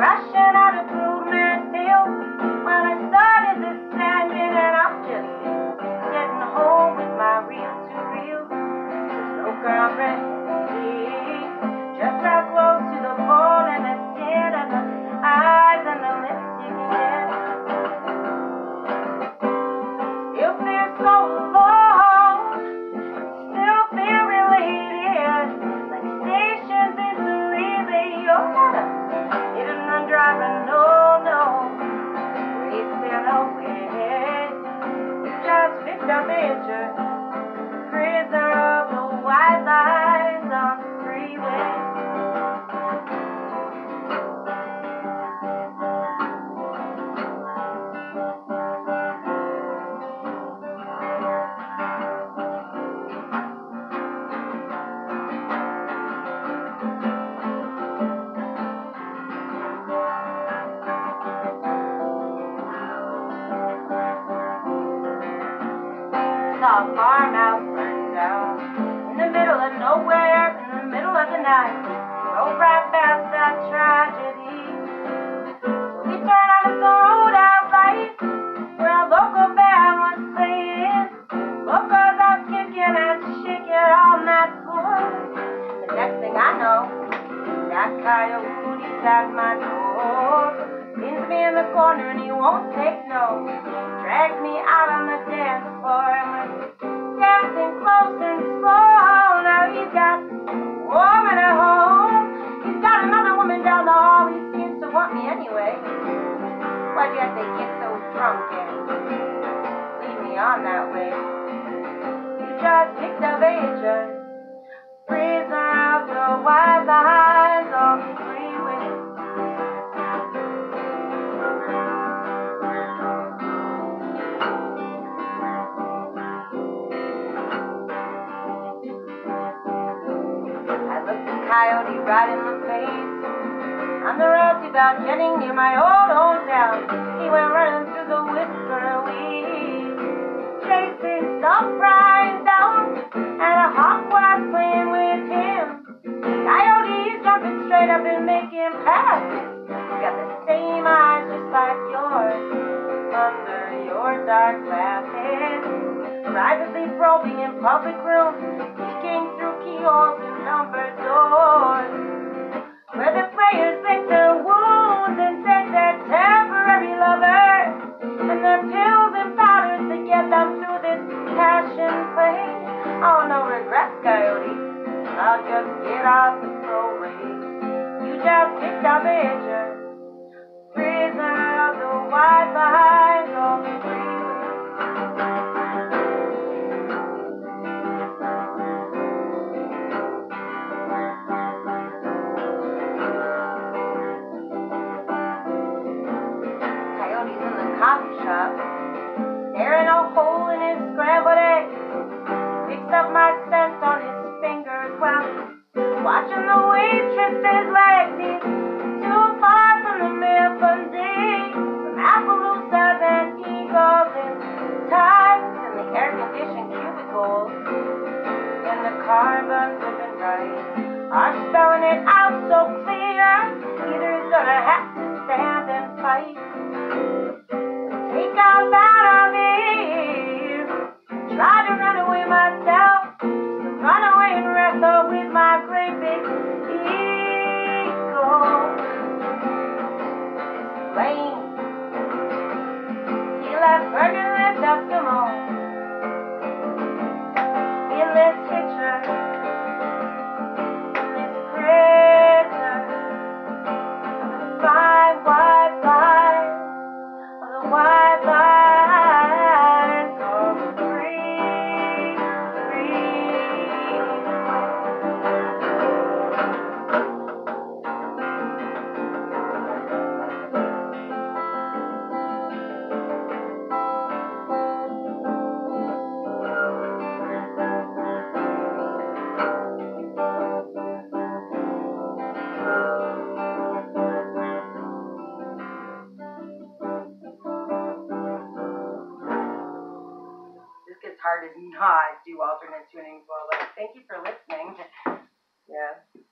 rushing out of blue Mansfield. Well, I started this tangent and I'm just getting home with my reel-to-reel. There's no girlfriend, just how close to the bone and the skin and the eyes and the lips you can get. Still feel so alone, still feel related, like stations in the relay. You're not a hit and run driver, no, no, racing away. You just picked up injured, prisoner of the white lines on the freeway. Saw a farmhouse burned down in the middle of nowhere, in the middle of the night. Drove right past that tragedy. So we turned on the roadhouse lights where a local band was playing. Locals out kicking and shaking on that floor. The next thing I know, that coyote's at my door. Pins me in the corner and he won't take no. Drags me out on the dance floor and we're dancing close and slow. Now he's got a woman at home. He's got another woman down the hall. He seems to want me anyway. Why'd you have to get so drunk and lead me on that way? You just picked up agent, prisoner of the white lines on the freeway. Coyote right in the face. On the road about getting near my old hometown, he went running through the whisper weed, chasing some frying down, and a hawk was playing with him. Coyote's jumping straight up and making passes. He's got the same eyes just like yours under your dark glasses. Privately probing in public rooms, peeking through keyholes and numbered doors, where the players lick their wounds and take their temporary lovers and their pills and powders to get them through this passion play. Oh, no regrets, Coyote, I'll just get off the parade. You just picked up injured, prisoner of the white lines on the freeway. Coffee shop, staring a hole in his scrambled eggs, picks up my scent on his fingers while watching the waitress's legs. He's too far from the Maple Day, from Appaloosas and Eagles and Times and the air-conditioned cubicles and the carbon ribbon rights are spelling it out so clear. Either he's gonna have to stand and fight, take out out of here. Tried to run away myself, run away and wrestle with my great big ego. Lane, he left burgerless Eskimo, endless hitcher, endless prisoner of the fine white line, of the white lines of the free. Hard to not do alternate tunings well, but thank you for listening. Yeah.